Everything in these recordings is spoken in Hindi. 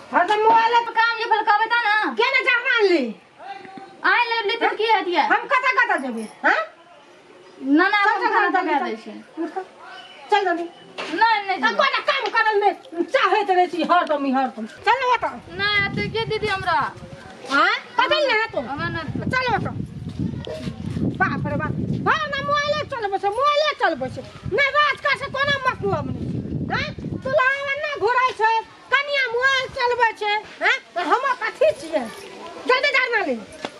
हां तो मोबाइल पे काम जे भल कहबे त ना के ना जाना ली आइ ले त की हतिया हम कता जेबे हां ना ना हम खाना पका दै छै चल जल्दी नहीं अब कोना काम करल में चाहे त रहती हर तुम चल बता ना ते के दीदी हमरा हां कतल ना तो हमरा ना चल बता बाप रे बाप हां ना मोबाइल चल बसे ना रात का से कोना मतलब नहीं हां तू लावन ना घुराई छै कनिया मोबाइल चलबे छै हां हम कथि छियै जल्दी जाना ले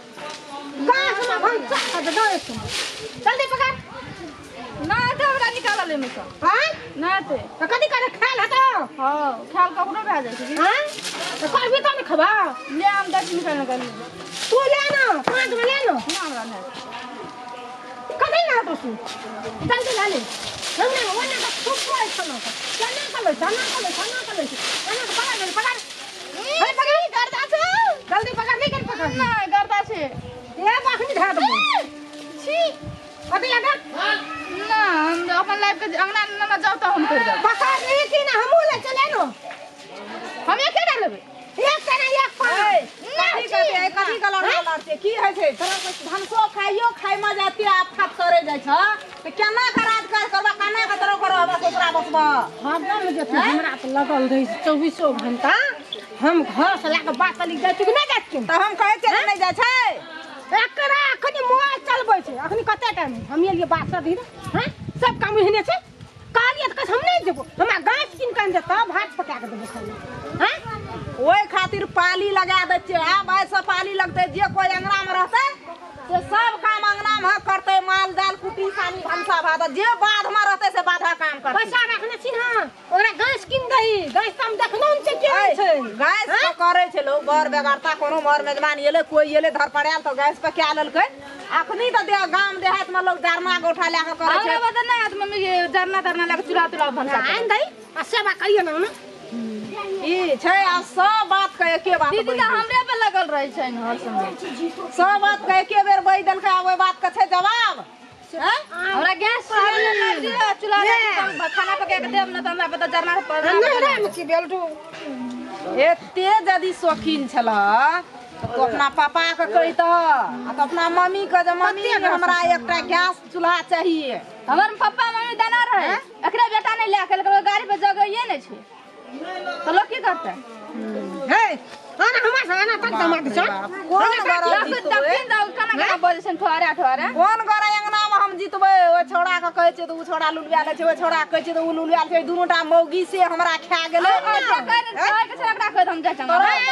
गाछ में हम चाह दे जल्दी पकड़ ना तो हमरा निकाल ले में हां ना ते तो कथि करे खेल हतो हां ख्याल ककरो भए जाय छै हां तो करबी त नहीं खबा ले हम 10 निकाल तू ले ना 5 में ले लो ना हमरा ना कथि ना तो तू जल्दी ला ले हमने वने का खूब कोई छनो चना कर ले पकड़ अरे पकड़ करदा से जल्दी पकड़ नहीं कर पकड़ ना करता छे ये बाखनी धा दो छी अभी लगा ना हम अपन लाइफ के अंगना ना जाओ तो हम कर दे पकड़ नहीं कि ना हम ले चले नो हम एक के लेबे एक तना एक पाए कथी कलर लड़ते की है छै तोरा धनसो खाइ म जाती आफत करे जाय छ त केना कराज कर करबा काना के तरह करबा ससुरा बसबा हम जे हमरा तो लगल रही 24 घंटा हम घर से लाके बात लिख जाय छी नहीं जात त हम कहे चले नहीं जाय छै एकरा अखनी मोबाइल चलबै छै अखनी कते टाइम हम ये बात दिन हैं सब काम हेने छै कालियत कस हम नहीं देबो हमरा गाछ किन कान देता भात पका के देबो खाली हैं ओए खातिर पाली लगा दे छै आब ऐसा पाली लगते जे कोई अंगना में रहते से सब काम अंगना में करते माल दाल कुटी सानी भंसा भात जे बाध में रहते से बाधा काम करते पैसा रखने छी हां ओकरा गाछ किन दही गाछ हम देखनो छै के छै गैस तो करे छै लोग घर बेगारता कोनो मर मेजबान एले कोई एले धर पड़ाल तो गैस पे क्या ललकै अखनी तो दे गांव देहात में लोग जरना गोठा लेके करे छै हमरा बता नहीं हाथ मम्मी के जरना तरना लेके चूल्हा तुला भंसा आइन दही आ सेवा करियो ना ई छै आ सब बात के एके बात दीदी तो हमरे पे लगल रहे छै हर समय सब बात के एके बेर बई देलकै आ ओइ बात के छै जवाब हैं हमरा गैस पर लग दियो चूल्हा खाना पका के देब ना त हमरा पता जरना पर राम की बेलटू एते यदि शौकीन छला तो अपना पापा के कहित आ तो अपना मम्मी के जे मम्मी हमरा एकटा गैस चूल्हा चाहिए हमर पप्पा मम्मी देना रहे एकरा बेटा नहीं ले के गाड़ी पे जगह नहीं छै तो लोग की करते हे आना हमरा से आना तक दमा छ कोन गरज दक्षिण दाउ कना का बजे छन ठोरे कोन गरे अंगना में हम जीतबै ओ छोड़ा के कहै छै त उ छोड़ा लुलुआ ले छै ओ छोड़ा कहै छै त उ लुलुआ छै दुनूटा मौगी से हमरा खा गेलै के छकड़ा कह हम जा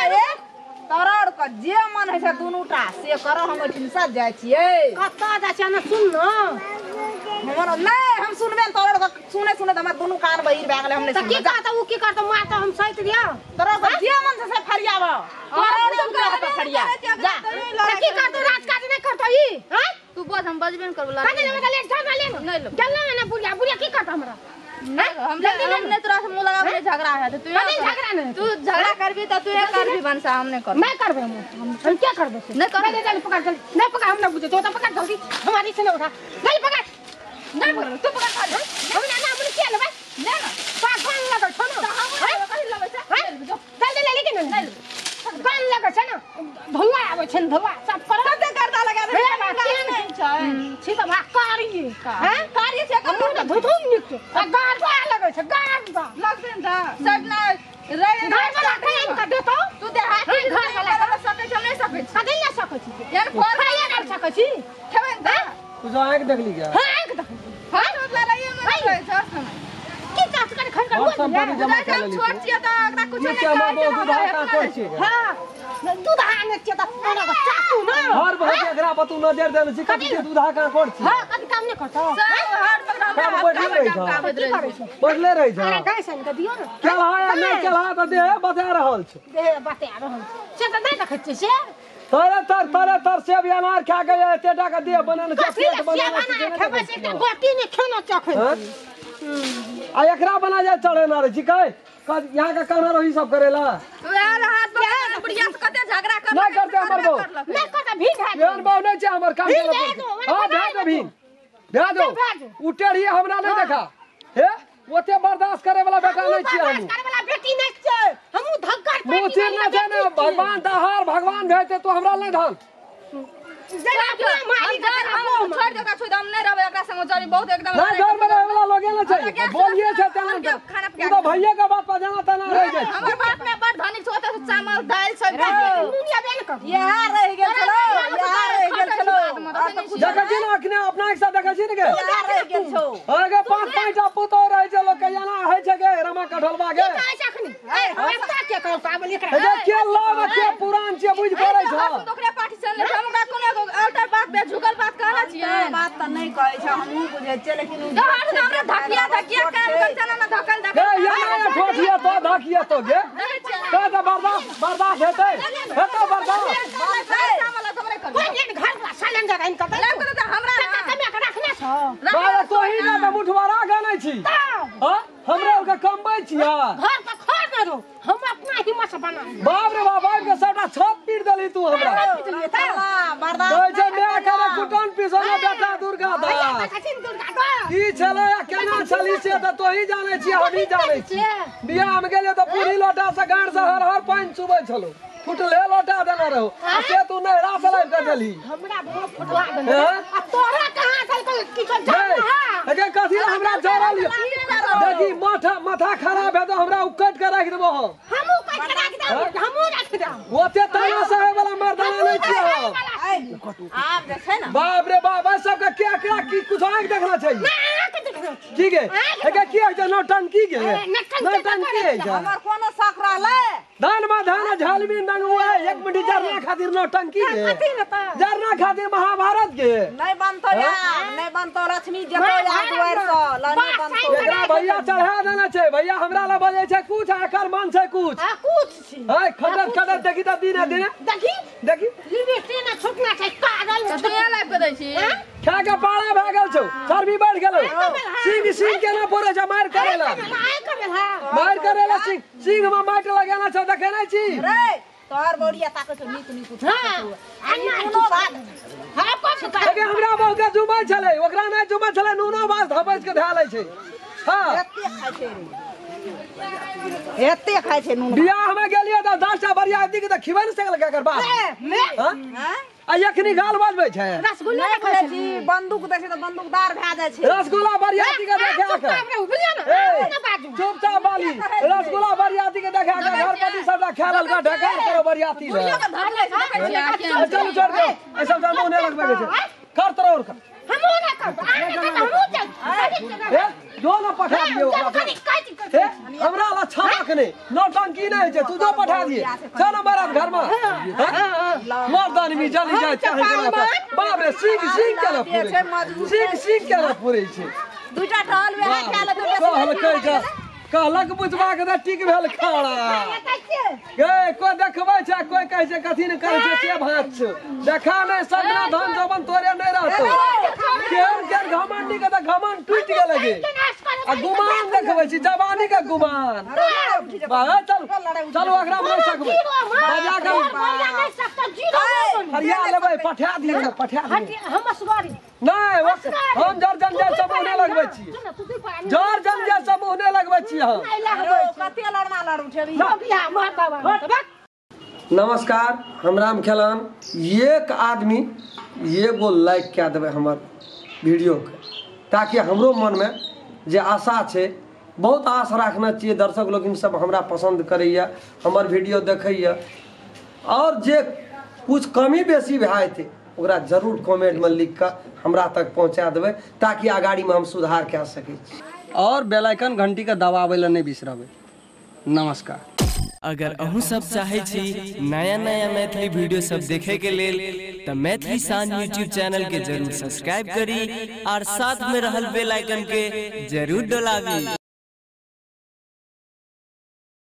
तरड़ के जे मन है से दुनूटा से करो हम ओठिन से जाय छियै कत्ता जा छ न सुन न हमर नहीं हम सुनबे तरड़ के सुने सुने हमर दुनू कान बहिर भए गेलै हमने त की कहता उ की करता मार त हम सहित दिया तरड़ के जे मन से फरियाव तरड़ के फरिया जा त की करता राजकाज नहीं करता ई हैं तू बोल हम बजबे न करबला कने ले ले जा ले नहीं लो चल ना बुढ़िया की करता हमरा हम ने तोरा से मुंह लगा के झगड़ा है तो तू झगड़ा नहीं तू झगड़ा करबी तो तू ये करबी बनसा हमने कर मैं करबे हम क्या करबे नहीं कर चल पकड़ चल नहीं पकड़ हम ना बुझे तो पकड़ जल्दी हमारी से ना उठा चल पकड़ नहीं पकड़ तू पकड़ हम ना ना मुझे क्या लेबे ले ना पागल लगा छ ना हम कहि लेबे छ चल ले लेकिन नहीं गान लगा छ ना धुआ आवे छ धुआ सब पर कते करता लगा रे नहीं छ छी त भाकारी हैं कार्य छै हम तो धुधुम निक गाड़ लगा छ गाड़ लगते न सब ना रे घर वाला काम कर देतो तू देहाती घर वाला कर सकै छ नहीं सकै छ कदे ना सकै छी यार फोन खाया कर सकै छी खेबे न तू जो आंख देख ली क्या हां एक देख हां मतलब रहिए में रहे छ की चाच कर खन कर और संपत्ति जमा कर ले छोड़ छिए त एकरा कुछ नहीं क्या मां दूध का कोई छी हां दूध आने छ त ओना को चाकू न हर बहुत एकरा पतू नजर देल छी कथि दूध का कोई छी हां कथि काम नहीं करता सब हर काम बैठ रही छ बैठले रही छ अरे गाय सन के दियो न चल हां नहीं चल हां त दे बता रहल छ दे बता रहल से त नहीं देखै छी से तरे तर से भी अनार खा गए तेटा का दे बनाने कथि बनाने से खेबे से त गोटी नहीं खाना चाखे आ एकरा बना जाए चढ़े ना रे जी कहे यहाँ का कहना रही सब करेला यार हाथ पे बुढ़िया से कते झगड़ा कर नहीं करते हमर बो नहीं करता भी है बेन बो नहीं छै हमर काम हां भेज दो उटेड़ी हमरा नहीं देखा हे ओते बर्दाश्त करे वाला बेटा नहीं छी हम करे वाला बेटी नहीं छै हमहु धक्का मोची चिरना छै ना भगवान दहार भगवान भेजते तो हमरा नहीं धन जरा अपना मारी का हम छोड़ दे का छोड़ हम नहीं रहबे एकरा संग चली बहुत एकदम नहीं घर में रहे वाला लोगे ना चाहिए बोलिए छै तना तू तो भैया का बात पर जाना तना रह जाए हमर बाप में बड़ धनी छोटे से चावल दाल सब्जी मुनिया बेन कर यहाँ रह गेल छलो यहाँ रह गेल छलो देखै छी ना अखने अपना एक साथ देखै छी ने के यहाँ रह गेल छौ आगे पांच पांच पुतो रहे छै लोग कहियाना है छै के रमा कठलबा के काय सखनी हमरा के कर पाबल एकरा हे के लाव के पुरान छै बुझ पड़ै छ तोकरे पार्टी चल हम का कोनो अल्टर बात पे झुकल बात कहना छियै बात त नहीं कहै छ हमहु बुझै छै लेकिन दहाड़ हमरा धकिया काम करते ना धकल के यहाँ ठोठिया तो धकिया तो गे तो बर्दाश्त हेतै हेतै बर्दाश्त कोन ये घर का सिलेंडर इन कर हमरा कमे के रखने छ बाबा तो ही ना मुठवारा गानै छी हां हमरा के कमबै छिया घर का खोर न रो हम अपना हिम्मत से बना बाप रे बाप के सबटा छत पीट देली तू हमरा बर्दाश्त कहै छै मैं करे कुटन पिसोना बेटा दुर्गा दा कठिन दुर्गा दो की छले केना छली से त तो ही जानै छी हम ही जानै छी बियाह में गेले त पूरी लोटा से गाड़ से हर हर पानी चुबै छलो फुटले लोटा देना रहो आ से तू नहीं रास लाइव कर देली हमरा बहुत फुटवा देना अब तोरा कहां चल की तो जान है कथी हमरा जरल देखी माथा खराब है तो हमरा उकट के रख देबो हमू कट के रख दे हमू रख दे ओते तना से वाला मर्दाना नहीं छियो आप देखे ना बाप रे बाप सब का क्या की कुछ आंख देखना चाहिए ठीक है है की है नौटंकी के नौटंकी है हमर कोनो शक रहले धान में धान झालमी नंगुआ एक मिनट जरना खातिर नौटंकी के जरना खातिर महाभारत के नहीं बनतो यार नहीं बनतो लक्ष्मी जतो यार दुआर से लनी बनतो एकरा भैया चढ़ा देना छै भैया हमरा ला बजे छै कुछ एकर मन छै कुछ कुछ छी है खटत खटत देखी त दिन देखी लिमिट ना छुटना छै पागल तो ये लाइव कर दै छी खा के पाड़ा भ गेल छौ चर्बी बढ़ गेलौ सिंह के ना पड़े छै मार करेला सिंह में माइट लगाना छै देखे नै छी रे तोहर बोरिया ताके छ नीक नीक हां अन्ना बात हां कुछ अगे हमरा बहु के जुमै छले ओकरा नै जुमै छले नूनो बास धबैस के धा लै छै हां एते खाय छै नून बियाह में गेलिए त 10 टा बरियाती के त खिबै न सकल केकर बाप हां आ एखनी गाल बजबै छै रसगुल्ला खाय छी बंदूक दै छै त बंदूकदार भए जाइ छै रसगुल्ला बरियाती के देखा के चुपचाप बाली रसगुल्ला बरियाती के देखा के घर पति सबटा खेलल का ढका करो बरियाती ले चल छोड़ दे ए सब जानो ने लगबे के छै कर तोर और कर हमू ना कर हमू ए जो ना पठा दियो ओकरा ए हमरा ला छाक ने नौटंकी नहीं छै तू जो पठा दिए छ ना बारात घर में मर्दानी में जली जाए चाहे के बाप रे सिंह के ना पूरे सिंह के ना पूरे छै दुटा टहल वे खा ले कहल कह जा कहलक बुझबा के टिक भेल खाड़ा गे कोई देखबै छै कोई कहै छै कथि न कहै छै से भात छ देखा नै सबना धन जवन तोरे नै रहतो केर घमंडी के त घमंड टूट गेल गे आ गुमान देखबै छी जवानी के गुमान चल ओकरा में सकबै बजा के हरिया लेबै पठा दिए हम असगरी नहीं हम जर जंजल सब होने लगबै छी जर जंजल सब होने लगबै छी हम कते लड़ना लड़ू ठेरी बियाह मार बाबा नमस्कार हम राम खेलान एक आदमी एगो लाइक क्या देवे हमर वीडियो के ताकि हमरो मन में जे आशा छै बहुत आशा रखना चाहिए दर्शक लोग इन सब हमरा पसंद करैया हमर वीडियो देखैया और जे कुछ कमी बेसी भए थे ओकरा जरूर कमेंट में लिख कर हमरा तक पहुंचा देबै ताकि आगाड़ी में हम सुधार कए सकै छी और बेल आइकन घंटी के दबाबै ला नहीं बिसरबै नमस्कार अगर अहू सब चाहे छी नया नया मैथिली वीडियो सब देखे के लेल त मैथिली शान यूट्यूब चैनल के जरूर सब्सक्राइब करी और साथ में रहल बेल आइकन के जरूर दबावी।